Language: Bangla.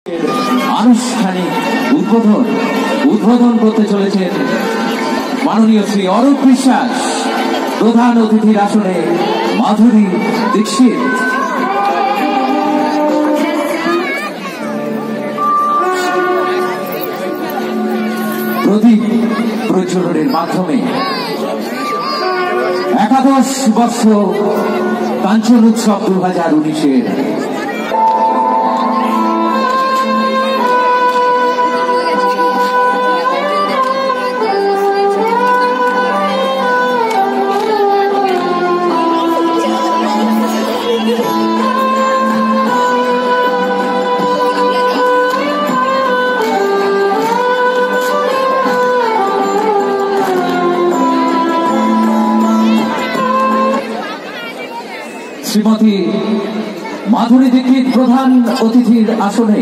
আনুষ্ঠানিক উদ্বোধন করতে চলেছেন মাননীয় শ্রী অরূপ বিশ্বাস। প্রধান অতিথির আসনে মাধুরী দীক্ষিত। প্রদীপ প্রজ্বলনের মাধ্যমে 11 বছর কাঞ্চন উৎসব 2019-এর শ্রীমতী মাধুরী দীক্ষিত প্রধান অতিথির আসনে।